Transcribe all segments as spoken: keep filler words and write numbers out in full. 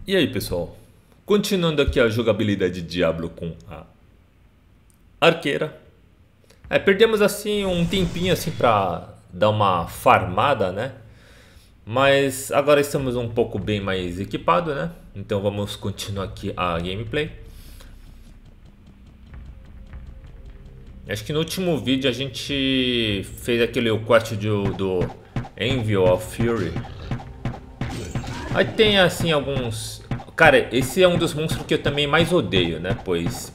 E aí, pessoal? Continuando aqui a jogabilidade de Diablo com a arqueira. É, perdemos assim um tempinho assim pra dar uma farmada, né? Mas agora estamos um pouco bem mais equipados, né? Então vamos continuar aqui a gameplay. Acho que no último vídeo a gente fez aquele quest do, do Envy of Fury. Aí tem assim alguns... Cara, esse é um dos monstros que eu também mais odeio, né? Pois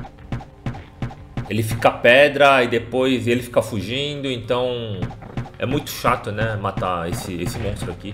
ele fica pedra e depois ele fica fugindo, então é muito chato, né? Matar esse, esse monstro aqui.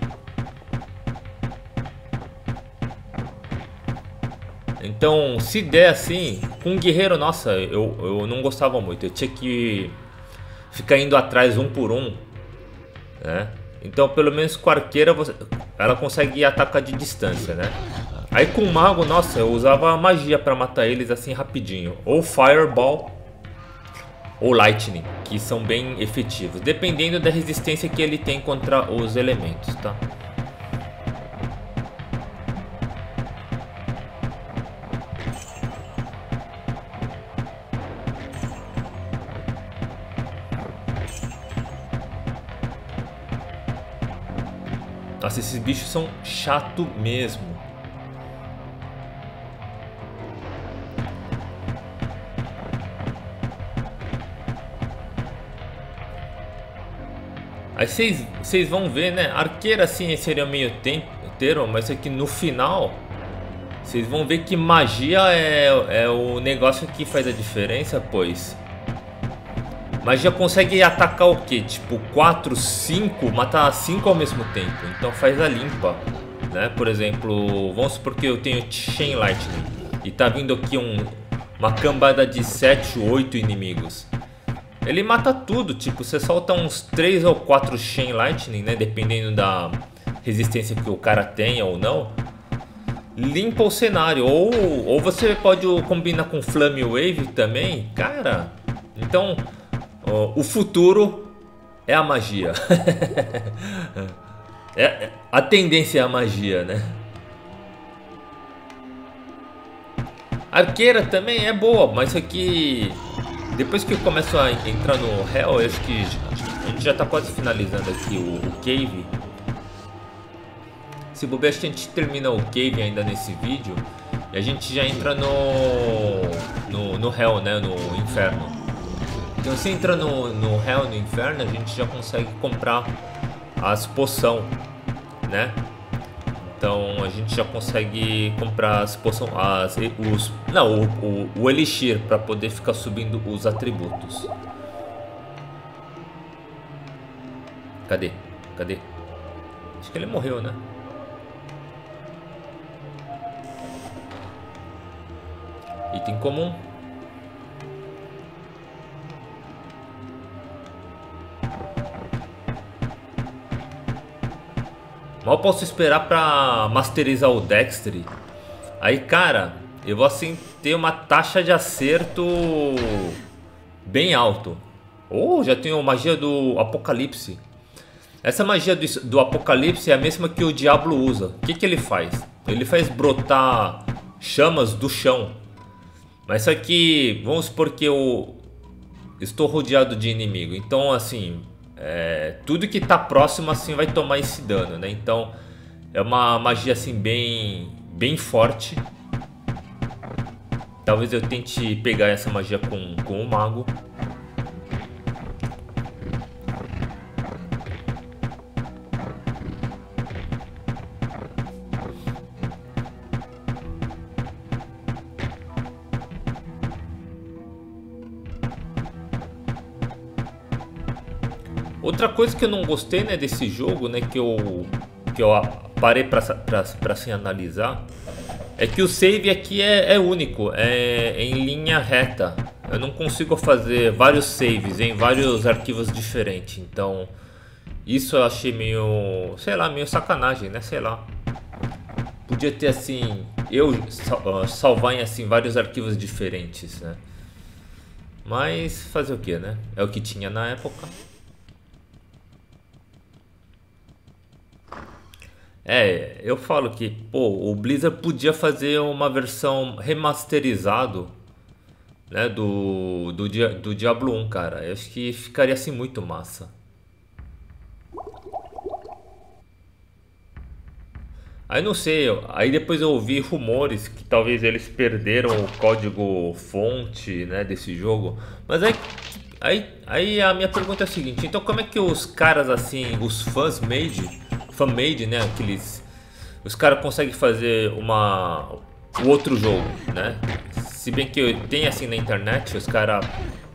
Então, se der assim, com um guerreiro, nossa, eu, eu não gostava muito. Eu tinha que ficar indo atrás um por um, né? Então, pelo menos com a arqueira, você, ela consegue atacar de distância, né? Aí com o mago, nossa, eu usava magia pra matar eles assim rapidinho. Ou Fireball ou Lightning, que são bem efetivos, dependendo da resistência que ele tem contra os elementos, tá? Nossa, esses bichos são chato mesmo. Aí vocês vão ver, né? Arqueira assim seria meio termo, mas aqui no final vocês vão ver que magia é, é o negócio que faz a diferença, pois magia consegue atacar o que? Tipo quatro, cinco, matar cinco ao mesmo tempo. Então faz a limpa, né? Por exemplo, vamos supor que eu tenho Chain Lightning e tá vindo aqui um, uma cambada de sete, oito inimigos. Ele mata tudo, tipo, você solta uns três ou quatro Chain Lightning, né? Dependendo da resistência que o cara tenha ou não. Limpa o cenário. Ou, ou você pode combinar com Flame Wave também. Cara, então ó, o futuro é a magia. é, a tendência é a magia, né? Arqueira também é boa, mas aqui... Depois que eu começo a entrar no Hell, eu acho que a gente já tá quase finalizando aqui o, o Cave. Se bobear, acho que a gente termina o Cave ainda nesse vídeo. E a gente já entra no, no, no Hell, né? No Inferno. Então se entra no, no Hell, no Inferno, a gente já consegue comprar as poções, né? Então a gente já consegue comprar as poções, as, os, não, o, o, o Elixir para poder ficar subindo os atributos. Cadê? Cadê? Acho que ele morreu, né? Item comum. Mal posso esperar pra masterizar o Dexter. Aí, cara, eu vou assim ter uma taxa de acerto bem alto. Oh, já tenho magia do Apocalipse. Essa magia do, do Apocalipse é a mesma que o Diablo usa. O que, que ele faz? Ele faz brotar chamas do chão. Mas só que, vamos supor que eu estou rodeado de inimigo. Então, assim... É, tudo que tá próximo assim vai tomar esse dano, né? Então é uma magia assim bem, bem forte. Talvez eu tente pegar essa magia com, com o mago. Outra coisa que eu não gostei, né, desse jogo, né, que eu, que eu parei pra, pra, pra assim, analisar, é que o save aqui é, é único, é em linha reta. Eu não consigo fazer vários saves em vários arquivos diferentes, então isso eu achei meio, sei lá, meio sacanagem, né, sei lá. Podia ter assim, eu salvar em assim vários arquivos diferentes, né. Mas fazer o que, né? É o que tinha na época. É, eu falo que, pô, o Blizzard podia fazer uma versão remasterizado, né, do, do, Dia- do Diablo um, cara. Eu acho que ficaria assim muito massa. Aí não sei, eu- aí depois eu ouvi rumores que talvez eles perderam o código fonte, né, desse jogo. Mas aí, aí, aí a minha pergunta é a seguinte, então como é que os caras assim, os fãs made, fan made, né, aqueles, os caras conseguem fazer uma, o outro jogo, né? Se bem que tem assim na internet, os caras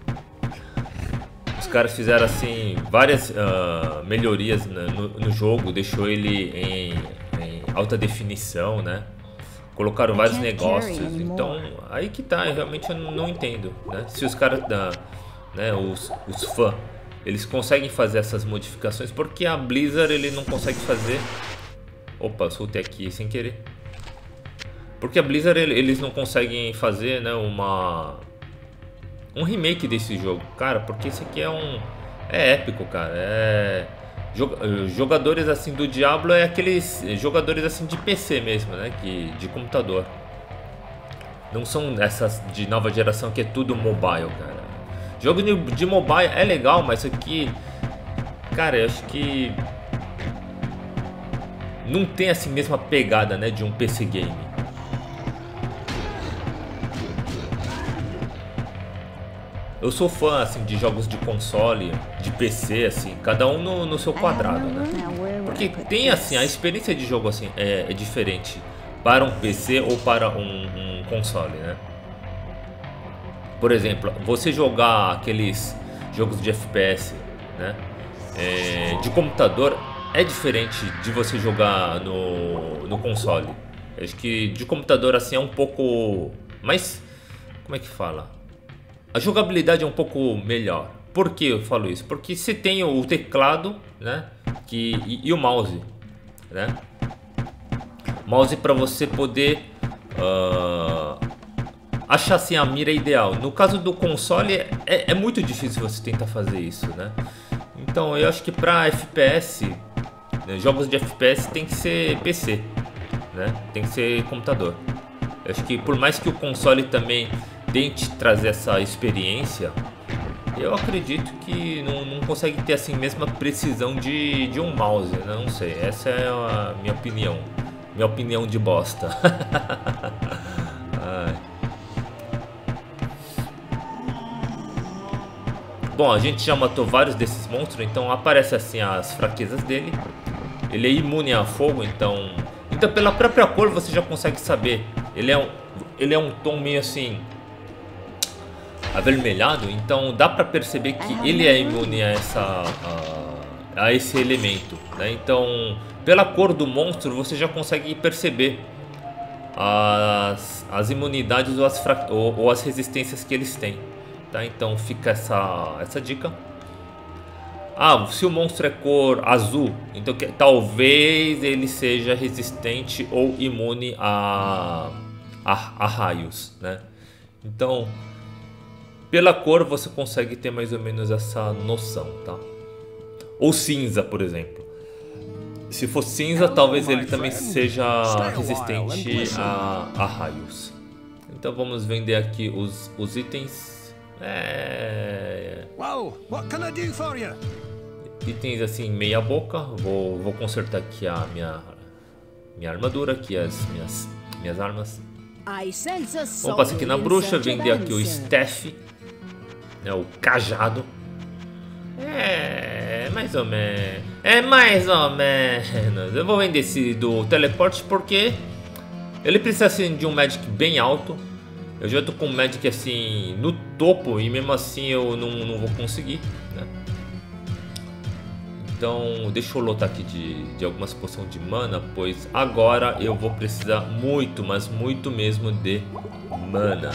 os caras fizeram assim várias ah, melhorias na- no, no jogo, deixou ele em, em alta definição, né? Colocaram vários negócios. Então, aí que tá, eu realmente eu não entendo, né? Se os caras da, né, os, os fãs, eles conseguem fazer essas modificações, porque a Blizzard ele não consegue fazer. Opa, soltei aqui sem querer. Porque a Blizzard ele- eles não conseguem fazer, né, uma um remake desse jogo, cara, porque esse aqui é um é épico, cara. É jo- jogadores assim do Diablo é aqueles jogadores assim de P C mesmo, né, que de computador. Não são essas de nova geração que é tudo mobile, cara. Jogo de, de mobile é legal, mas isso aqui, cara, eu acho que não tem assim mesma pegada, né, de um P C game. Eu sou fã assim de jogos de console, de P C, assim, cada um no, no seu quadrado, né? Porque tem assim a experiência de jogo assim é, é diferente para um P C ou para um, um console, né? Por exemplo, você jogar aqueles jogos de F P S, né? É, de computador é diferente de você jogar no, no console. Acho que de computador assim é um pouco mais, como é que fala? A jogabilidade é um pouco melhor. Por que eu falo isso? Porque você tem o teclado, né? Que, e, e o mouse, né? Mouse para você poder uh, achar assim a mira ideal. No caso do console é, é muito difícil você tentar fazer isso, né? Então eu acho que para F P S, né, jogos de F P S tem que ser P C, né? Tem que ser computador. Eu acho que por mais que o console também tente trazer essa experiência, eu acredito que não, não consegue ter assim mesma precisão de, de um mouse, né? Não sei, essa é a minha opinião, minha opinião de bosta. Ai. Bom, a gente já matou vários desses monstros, então aparece assim as fraquezas dele. Ele é imune a fogo, então, então pela própria cor você já consegue saber. Ele é um, ele é um tom meio assim avermelhado, então dá pra perceber que ele é imune a essa a, a esse elemento, né? Então, pela cor do monstro você já consegue perceber as, as imunidades ou as, fra, ou, ou as resistências que eles têm, tá? Então fica essa essa dica. Ah, se o monstro é cor azul, então que, talvez ele seja resistente ou imune a, a, a raios, né? Então, pela cor você consegue ter mais ou menos essa noção, tá? Ou cinza, por exemplo. Se for cinza, talvez ele também seja resistente a, a raios. Então vamos vender aqui os, os itens. É... Itens assim, meia boca. Vou, vou consertar aqui a minha, minha armadura, aqui as minhas, minhas armas. Vamos passar aqui na bruxa, vender aqui o staff, né, o cajado. É, mais ou menos. É mais ou menos. Eu vou vender esse do teleporte porque ele precisa assim, de um magic bem alto. Eu já tô com um magic assim no topo e mesmo assim eu não, não vou conseguir, né? Então deixa eu lotar aqui de, de algumas poções de mana, pois agora eu vou precisar muito, mas muito mesmo de mana.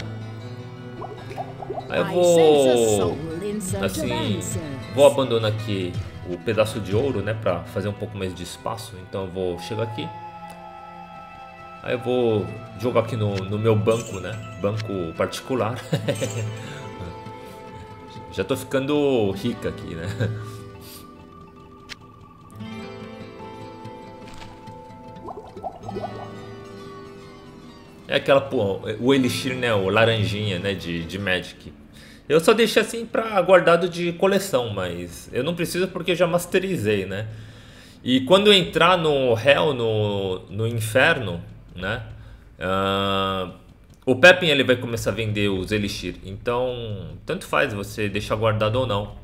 Aí eu vou, assim, vou abandonar aqui o pedaço de ouro, né, pra fazer um pouco mais de espaço. Então eu vou chegar aqui. Aí eu vou jogar aqui no, no meu banco, né, banco particular. Já tô ficando rica aqui, né. É aquela, pô, o Elixir, né? O laranjinha, né? De, de Magic. Eu só deixei assim pra guardado de coleção, mas eu não preciso porque eu já masterizei, né? E quando eu entrar no Hell, no, no Inferno, né? Uh, o Pepin ele vai começar a vender os Elixir. Então, tanto faz você deixar guardado ou não.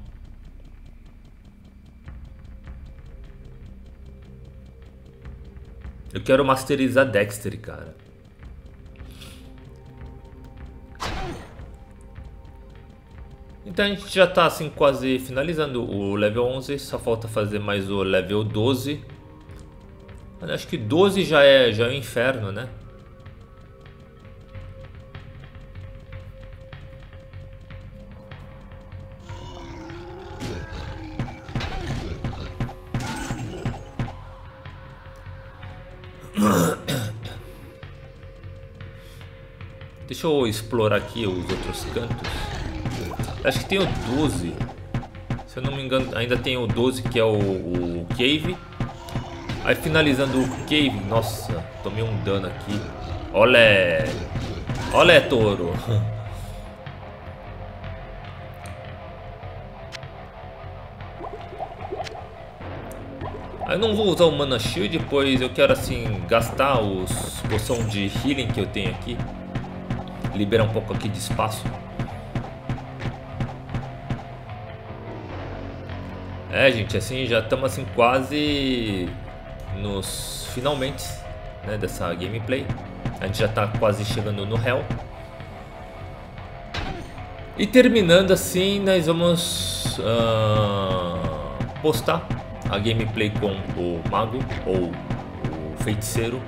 Eu quero masterizar Dexter, cara. Então a gente já tá assim quase finalizando o level onze, só falta fazer mais o level doze. Mas acho que doze já é, já é o inferno, né? Deixa eu explorar aqui os outros cantos. Acho que tem o doze. Se eu não me engano, ainda tem o doze que é o, o Cave. Aí finalizando o Cave, nossa, tomei um dano aqui. Olé! Olé, touro! Aí eu não vou usar o Mana Shield, pois eu quero assim gastar os poção de healing que eu tenho aqui. Liberar um pouco aqui de espaço. É, gente, assim já estamos assim quase nos finalmente, né, dessa gameplay. A gente já está quase chegando no Hell. E terminando assim, nós vamos uh, postar a gameplay com o mago ou o feiticeiro.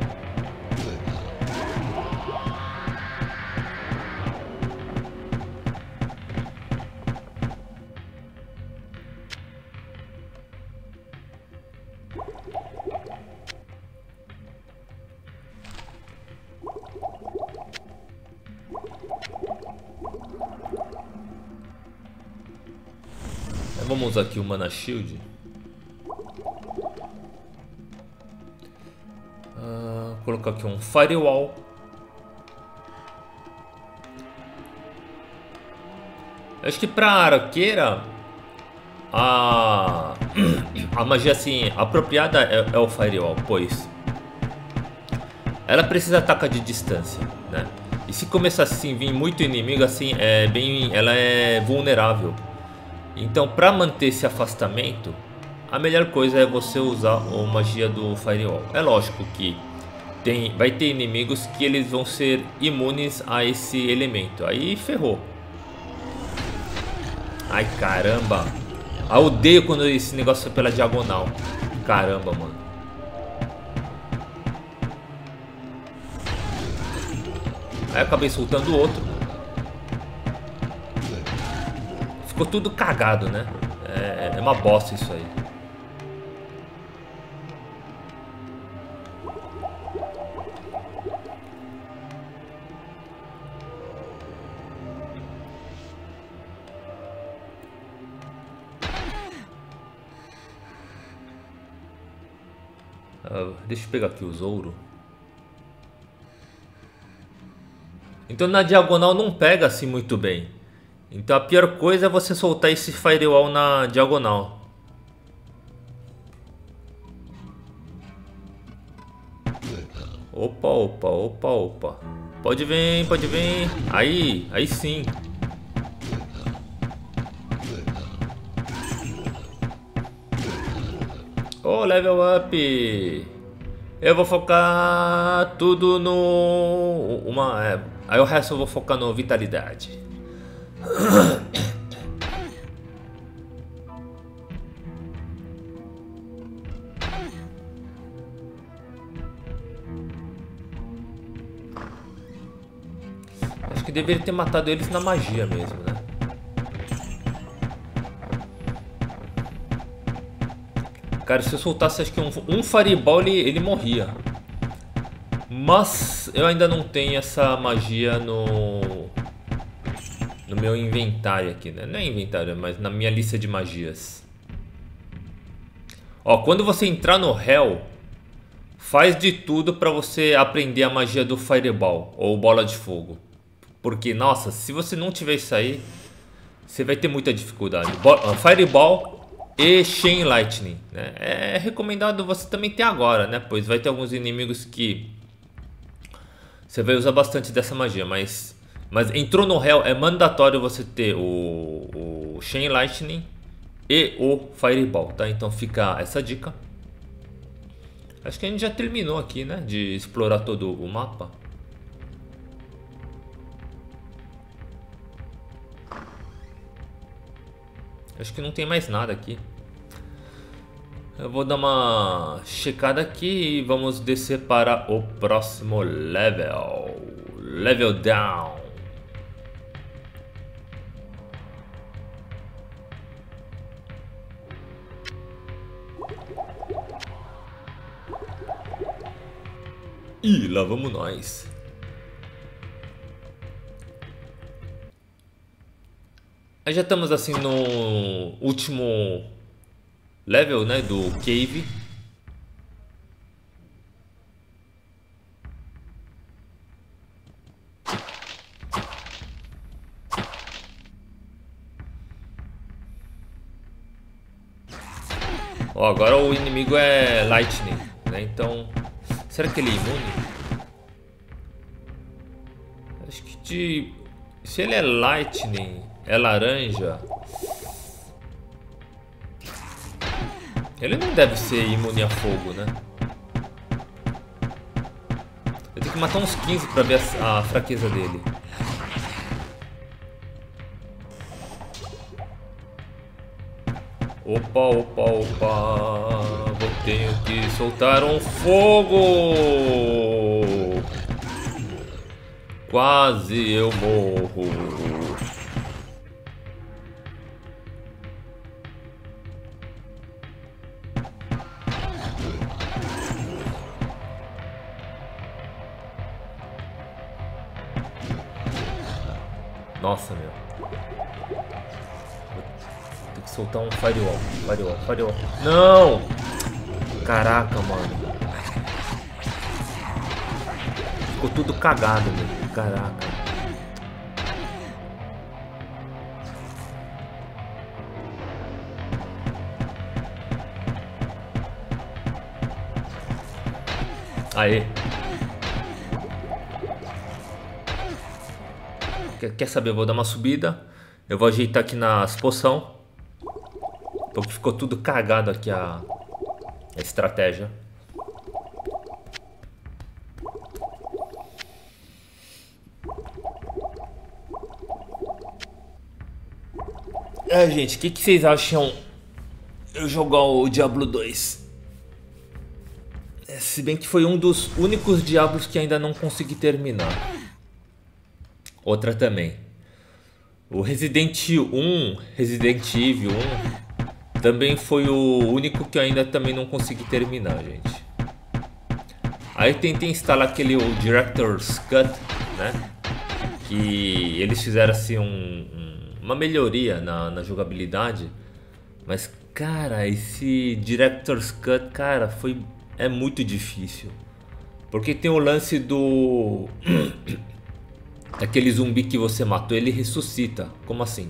Vamos usar aqui o Mana Shield. Uh, colocar aqui um Firewall. Acho que pra arqueira a, a magia assim apropriada é, é o Firewall, pois ela precisa atacar de distância, né? E se começar assim vir muito inimigo assim, é bem, ela é vulnerável. Então, para manter esse afastamento, a melhor coisa é você usar a magia do Firewall. É lógico que tem, vai ter inimigos que eles vão ser imunes a esse elemento. Aí ferrou. Ai, caramba. Ah, eu odeio quando esse negócio é pela diagonal. Caramba, mano. Aí eu acabei soltando outro. Ficou tudo cagado, né? É, é uma bosta isso aí. Uh, deixa eu pegar aqui os ouro. Então na diagonal não pega assim muito bem. Então a pior coisa é você soltar esse Firewall na diagonal. Opa, opa, opa, opa. Pode vir, pode vir. Aí, aí sim. Oh, level up. Eu vou focar tudo no... Uma, é, aí o resto eu vou focar no vitalidade. Acho que deveria ter matado eles na magia mesmo, né? Cara, se eu soltasse acho que um, um Fireball ele, ele morria. Mas eu ainda não tenho essa magia no... No meu inventário aqui, né? Não é inventário, mas na minha lista de magias. Ó, quando você entrar no Hell, faz de tudo pra você aprender a magia do Fireball ou bola de fogo. Porque, nossa, se você não tiver isso aí, você vai ter muita dificuldade. Fireball e Chain Lightning, né? É recomendado você também ter agora, né? Pois vai ter alguns inimigos que você vai usar bastante dessa magia, mas, mas entrou no Hell, é mandatório você ter o, o Chain Lightning e o Fireball, tá? Então fica essa dica. Acho que a gente já terminou aqui, né? De explorar todo o mapa. Acho que não tem mais nada aqui. Eu vou dar uma checada aqui e vamos descer para o próximo level. Level down. E lá vamos nós. Aí já estamos assim no último level, né, do Cave. Ó, agora o inimigo é Lightning, né? Então, será que ele é imune? Acho que de... se ele é Lightning, é laranja, ele não deve ser imune a fogo, né? Eu tenho que matar uns quinze pra ver a, a fraqueza dele. Opa, opa, opa. Vou ter que soltar um fogo. Quase eu morro. Nossa, meu. Vou ter que soltar um firewall. Firewall, firewall. Não! Caraca, mano. Ficou tudo cagado, meu. Caraca. Aê. Quer saber? Eu vou dar uma subida. Eu vou ajeitar aqui nas poções. Porque ficou tudo cagado aqui a, a estratégia. É, gente, o que, que vocês acham eu jogar o Diablo dois? É, se bem que foi um dos únicos Diablos que ainda não consegui terminar. Outra também. O Resident um, Resident Evil um, também foi o único que eu ainda também não consegui terminar, gente. Aí tentei instalar aquele o Director's Cut, né? Que eles fizeram assim um, um, uma melhoria na, na jogabilidade. Mas, cara, esse Director's Cut, cara, foi, é muito difícil. Porque tem o lance do... aquele zumbi que você matou, ele ressuscita. Como assim?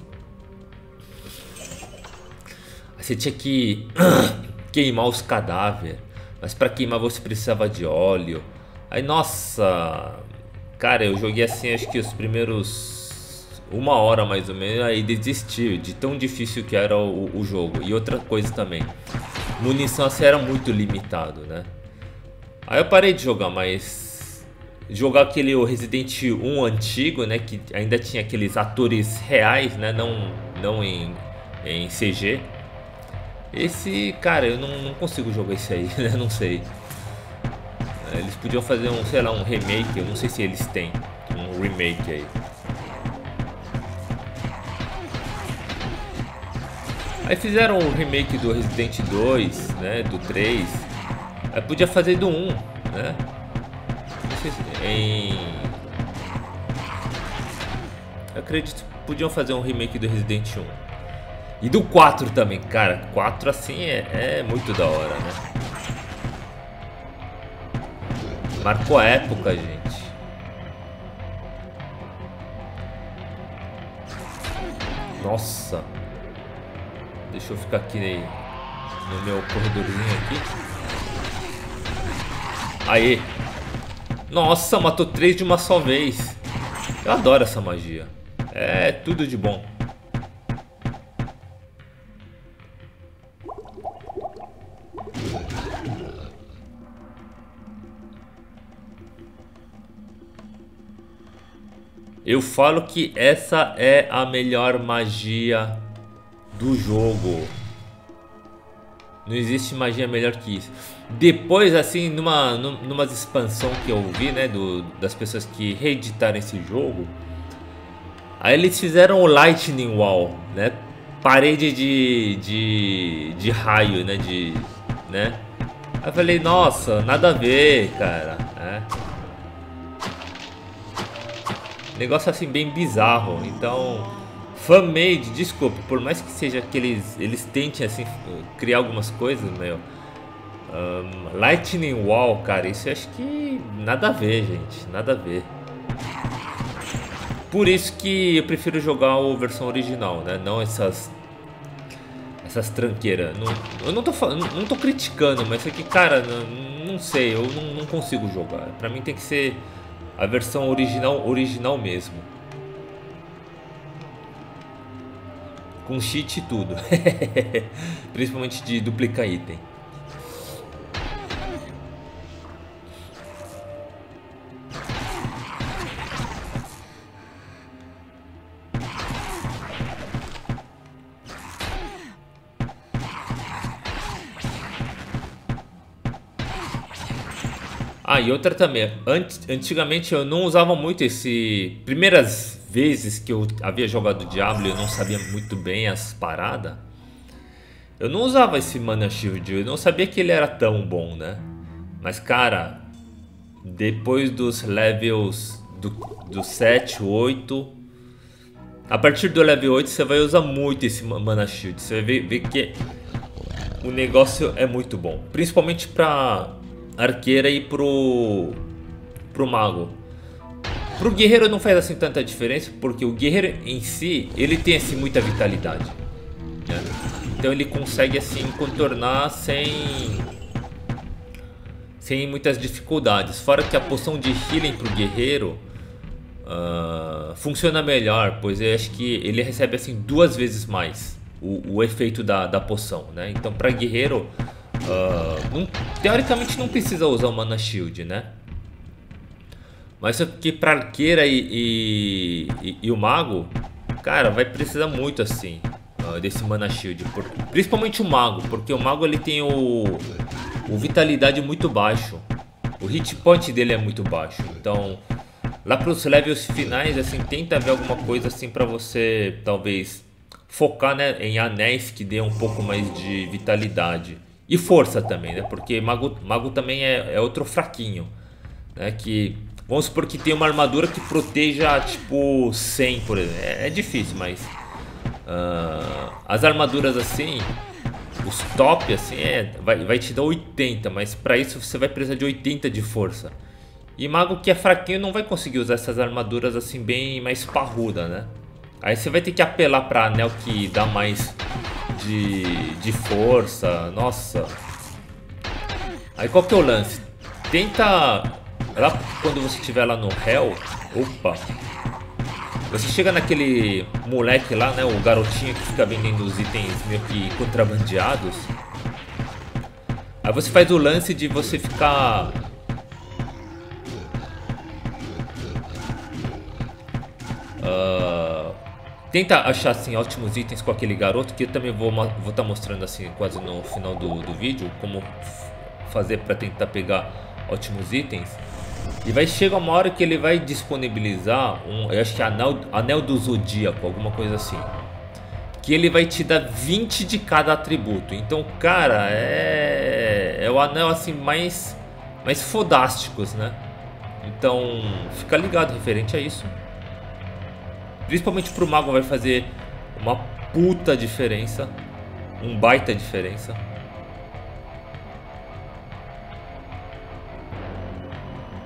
Você tinha que queimar os cadáveres. Mas para queimar você precisava de óleo. Aí, nossa... Cara, eu joguei assim, acho que os primeiros... Uma hora mais ou menos, aí desisti de tão difícil que era o, o jogo. E outra coisa também. Munição assim era muito limitado, né? Aí eu parei de jogar, mas... Jogar aquele o Resident um antigo, né? Que ainda tinha aqueles atores reais, né? Não, não em, em C G. Esse, cara, eu não, não consigo jogar esse aí, né? Não sei. Eles podiam fazer um, sei lá, um remake. Eu não sei se eles têm um remake aí. Aí fizeram o remake do Resident dois, né? Do três. Aí podia fazer do um, né? Em... Eu acredito que podiam fazer um remake do Resident um. E do quatro também, cara. quatro assim é, é muito da hora, né? Marcou a época, gente. Nossa. Deixa eu ficar aqui no meu corredorzinho aqui. Aê. Nossa, matou três de uma só vez. Eu adoro essa magia. É tudo de bom. Eu falo que essa é a melhor magia do jogo. Não existe magia melhor que isso. Depois, assim, numa, numa expansão que eu vi, né, do, das pessoas que reeditaram esse jogo, aí eles fizeram o Lightning Wall, né, parede de, de, de raio, né, de, né. Aí eu falei, nossa, nada a ver, cara, é. Negócio assim bem bizarro. Então, fan-made, desculpe, por mais que seja que eles, eles tentem assim criar algumas coisas, meu, um, Lightning Wall, cara, isso eu acho que nada a ver, gente, nada a ver. Por isso que eu prefiro jogar a versão original, né? Não essas essas tranqueiras. Não, eu não tô falando, não tô criticando, mas é que, cara, não, não sei, eu não, não consigo jogar. Pra mim tem que ser a versão original, original mesmo. Com cheat e tudo. Principalmente de duplicar item. Ah, e outra também, antigamente eu não usava muito esse... Primeiras vezes que eu havia jogado Diablo e eu não sabia muito bem as paradas, eu não usava esse Mana Shield, eu não sabia que ele era tão bom, né? Mas, cara, depois dos levels do, do sete, oito... A partir do level oito você vai usar muito esse Mana Shield, você vai ver, ver que o negócio é muito bom. Principalmente pra arqueira e pro, pro mago. Pro guerreiro não faz assim tanta diferença, porque o guerreiro em si, ele tem assim muita vitalidade, né? Então ele consegue assim contornar sem sem muitas dificuldades. Fora que a poção de healing pro guerreiro uh, funciona melhor, pois eu acho que ele recebe assim duas vezes mais o, o efeito da, da poção, né? Então para guerreiro Uh, não, teoricamente não precisa usar o Mana Shield, né? Mas só que pra arqueira e, e, e, e o mago, cara, vai precisar muito assim uh, desse Mana Shield, por, principalmente o mago, porque o mago ele tem o, o vitalidade muito baixo, o hit point dele é muito baixo. Então lá pros levels finais, assim, tenta ver alguma coisa assim pra você talvez focar, né, em anéis que dê um pouco mais de vitalidade. E força também, né? Porque mago, mago também é, é outro fraquinho, né? Que, vamos supor que tem uma armadura que proteja tipo cem, por exemplo. É, é difícil, mas uh, as armaduras assim, os top assim, é, vai, vai te dar oitenta, mas para isso você vai precisar de oitenta de força. E mago que é fraquinho não vai conseguir usar essas armaduras assim bem mais parruda, né? Aí você vai ter que apelar para anel que dá mais De, de força, nossa. Aí qual que é o lance? Tenta, lá quando você estiver lá no Hell, opa, você chega naquele moleque lá, né, o garotinho que fica vendendo os itens meio que contrabandeados. Aí você faz o lance de você ficar uh, tenta achar assim ótimos itens com aquele garoto, que eu também vou vou estar mostrando assim quase no final do, do vídeo como fazer para tentar pegar ótimos itens. E vai chegar uma hora que ele vai disponibilizar um, eu acho que é anel, anel do Zodíaco, alguma coisa assim, que ele vai te dar vinte de cada atributo. Então, cara, é é o anel assim mais mais fodásticos, né? Então, fica ligado referente a isso. Principalmente pro mago vai fazer uma puta diferença, um baita diferença.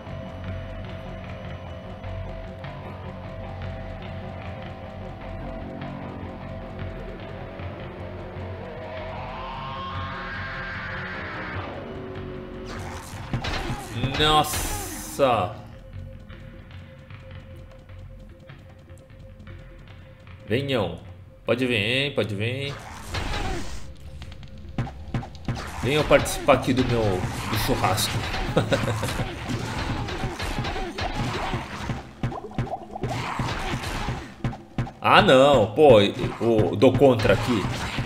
Nossa! Venham. Pode vir, pode vir. Venham participar aqui do meu do churrasco. Ah, não. Pô, eu dou contra aqui.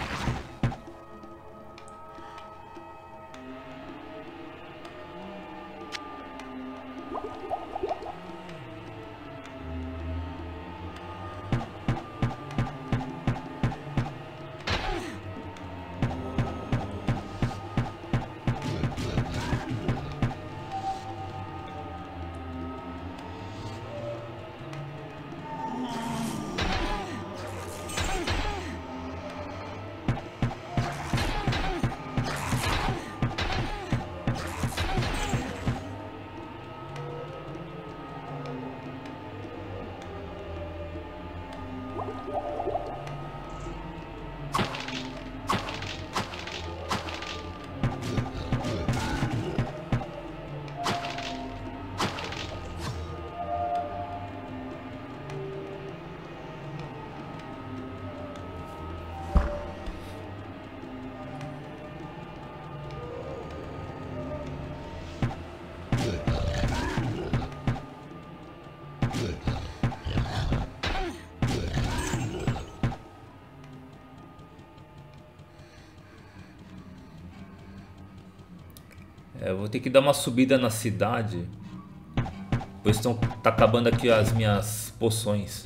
É, eu vou ter que dar uma subida na cidade, pois estão tá acabando aqui as minhas poções.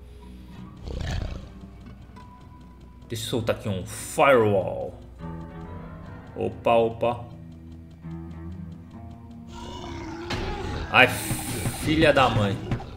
Deixa eu soltar aqui um firewall. Opa, opa. Ai, filha da mãe.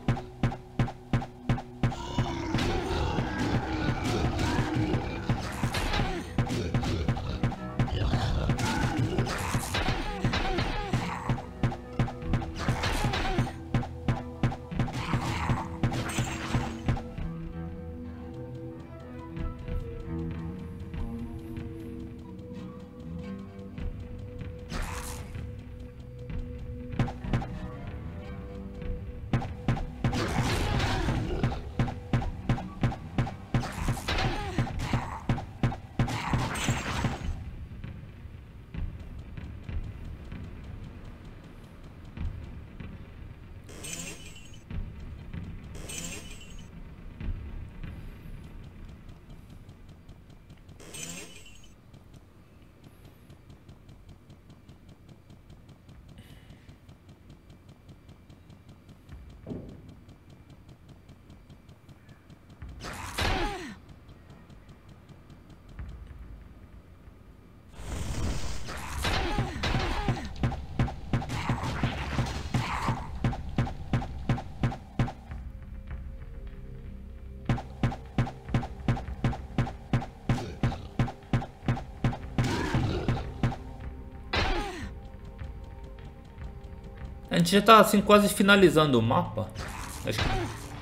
A gente já tá assim quase finalizando o mapa. Acho que...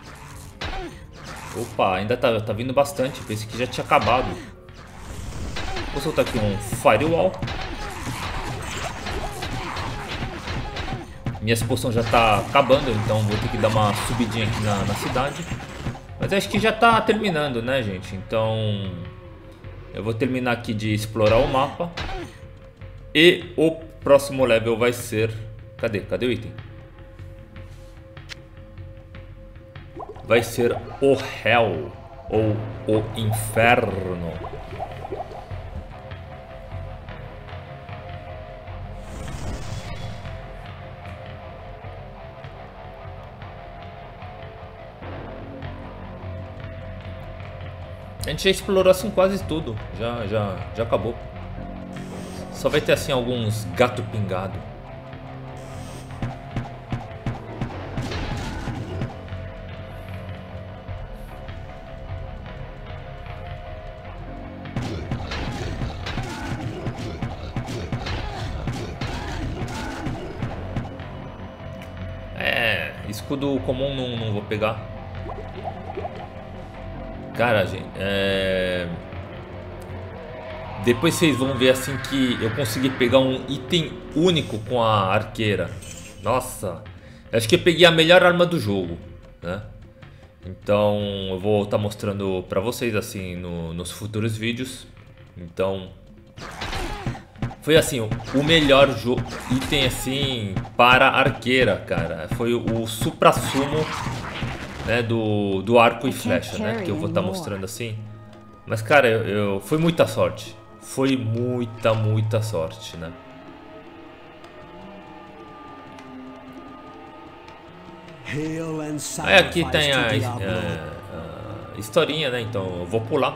Opa, ainda tá, tá vindo bastante. Pensei que já tinha acabado. Vou soltar aqui um firewall. Minhas poções já tá acabando, então vou ter que dar uma subidinha aqui na, na cidade. Mas acho que já tá terminando, né, gente? Então eu vou terminar aqui de explorar o mapa. E o próximo level vai ser... Cadê? Cadê o item? Vai ser o Hell, ou o Inferno. A gente já explorou assim quase tudo. Já, já, já acabou. Só vai ter assim alguns gato pingado. Escudo comum não, não vou pegar. Cara, gente, é... depois vocês vão ver assim que eu consegui pegar um item único com a arqueira. Nossa, acho que eu peguei a melhor arma do jogo, né? Então eu vou estar mostrando pra vocês assim no, nos futuros vídeos. Então foi assim, o melhor item assim para arqueira, cara. Foi o supra-sumo, né, do, do arco e flecha, né, que eu vou estar mostrando assim. Mas cara, eu, eu, foi muita sorte. Foi muita, muita sorte, né? Aí aqui tem a, a, a historinha, né? Então eu vou pular.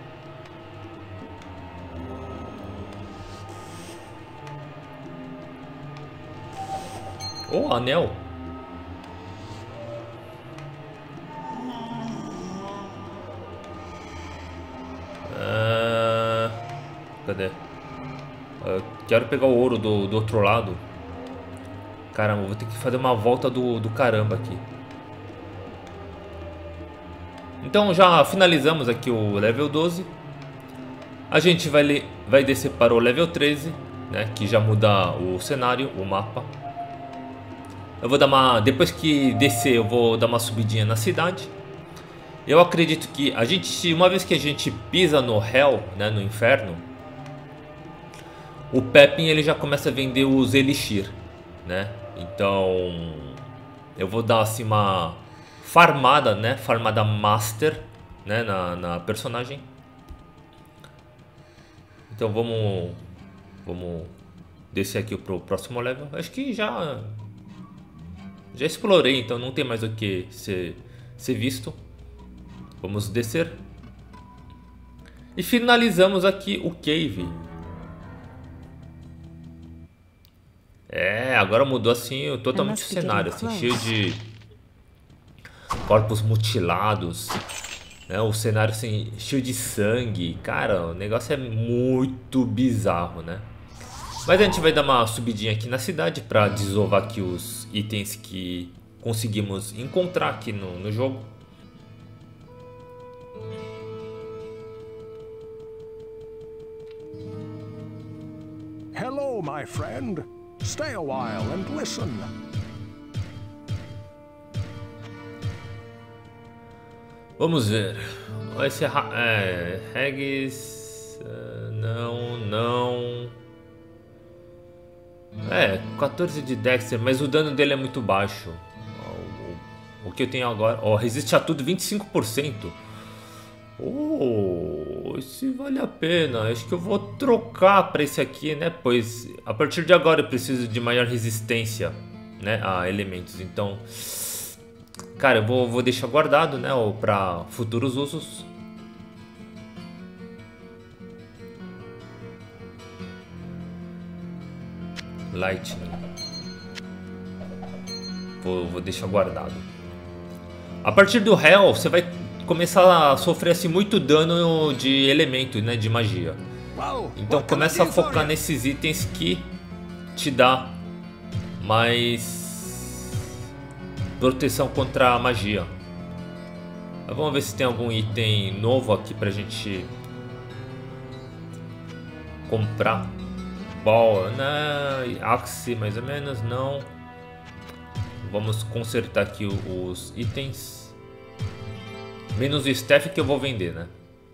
Oh, anel. Ah, cadê? Eu quero pegar o ouro do, do outro lado. Caramba, vou ter que fazer uma volta do, do caramba aqui. Então já finalizamos aqui o level doze. A gente vai, vai descer para o level treze, né, que já muda o cenário, o mapa. Eu vou dar uma... Depois que descer eu vou dar uma subidinha na cidade. Eu acredito que a gente, uma vez que a gente pisa no Hell, né, no inferno, o Pepin ele já começa a vender os Elixir, né? Então eu vou dar assim uma farmada, né? Farmada Master, né? Na, na personagem. Então vamos, vamos descer aqui pro próximo level. Acho que já já explorei, então não tem mais o que ser, ser visto. Vamos descer. E finalizamos aqui o Cave. É, agora mudou assim totalmente o cenário, assim, cheio de corpos mutilados, né? O cenário assim, cheio de sangue. Cara, o negócio é muito bizarro, né? Mas a gente vai dar uma subidinha aqui na cidade para desovar aqui os itens que conseguimos encontrar aqui no, no jogo. Hello, my friend. Stay a while and listen. Vamos ver. Esse é Regis. Uh, não, não. É, quatorze de Dexter, mas o dano dele é muito baixo. O, o, o que eu tenho agora. Ó, oh, resiste a tudo vinte e cinco por cento. Oh, esse vale a pena. Acho que eu vou trocar para esse aqui, né? Pois a partir de agora eu preciso de maior resistência, né, a elementos. Então, cara, eu vou, vou deixar guardado, né, para futuros usos. Lightning. Vou, vou deixar guardado. A partir do Hell, você vai começar a sofrer assim muito dano de elemento, né, de magia. Então começa a focar nesses itens que te dá mais proteção contra a magia. Vamos ver se tem algum item novo aqui pra gente comprar. Ball, né? Axe, mais ou menos, não. Vamos consertar aqui os itens. Menos o staff que eu vou vender, né?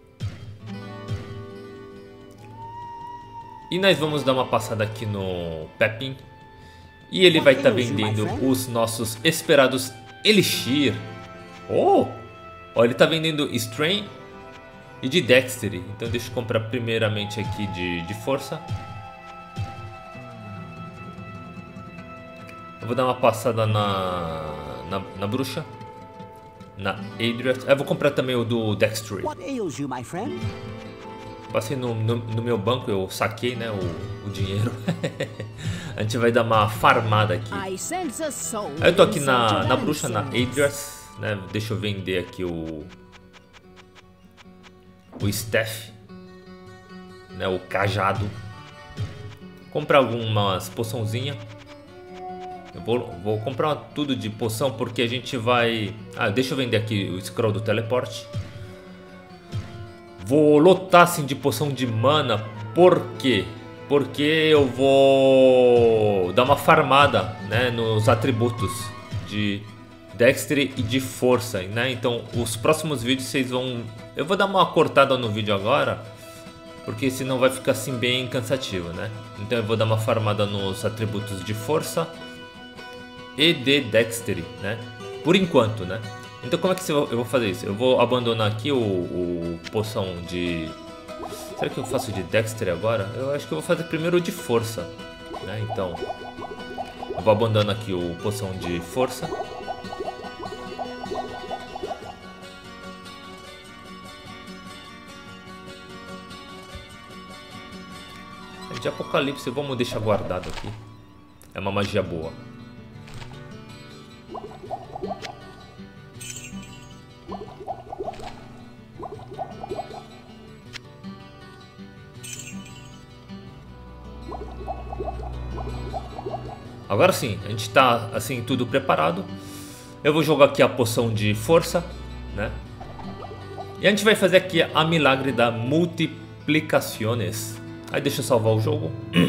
E nós vamos dar uma passada aqui no Pepin. E ele vai estar tá vendendo os nossos esperados Elixir. Oh! Ó, ele está vendendo Strain e de Dexterity. Então deixa eu comprar primeiramente aqui de, de força. Eu vou dar uma passada na, na, na bruxa. Na Adrian. Eu vou comprar também o do Dexterity. Passei no, no, no meu banco, eu saquei, né, o, o dinheiro. A gente vai dar uma farmada aqui. Aí eu tô aqui na, na bruxa, na Adrian, né? Deixa eu vender aqui o o staff, né, o cajado. Comprar algumas poçãozinha. Eu vou, vou comprar tudo de poção porque a gente vai... Ah, deixa eu vender aqui o scroll do teleporte. Vou lotar assim de poção de mana. Por quê? porque eu vou dar uma farmada, né, nos atributos de Dexterity e de força, né? Então os próximos vídeos vocês vão... Eu vou dar uma cortada no vídeo agora, porque senão vai ficar assim bem cansativo, né? Então eu vou dar uma farmada nos atributos de força e de Dexterity, né? Por enquanto, né? Então como é que eu vou fazer isso? Eu vou abandonar aqui o, o poção de... Será que eu faço de Dexterity agora? Eu acho que eu vou fazer primeiro o de força, né? Então eu vou abandonar aqui o poção de força. De Apocalipse, vamos deixar guardado aqui. É uma magia boa. Agora sim, a gente tá assim tudo preparado. Eu vou jogar aqui a poção de força, né? E a gente vai fazer aqui a milagre da multiplicaciones. Aí deixa eu salvar o jogo.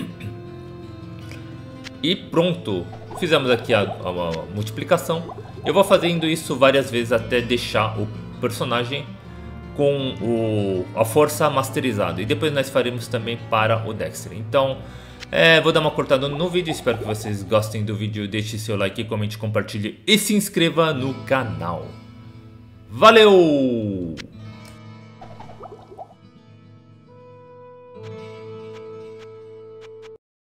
E pronto. Fizemos aqui a, a, a multiplicação. Eu vou fazendo isso várias vezes até deixar o personagem com o, a força masterizada. E depois nós faremos também para o Dexter. Então, é, vou dar uma cortada no vídeo. Espero que vocês gostem do vídeo. Deixe seu like, comente, compartilhe e se inscreva no canal. Valeu!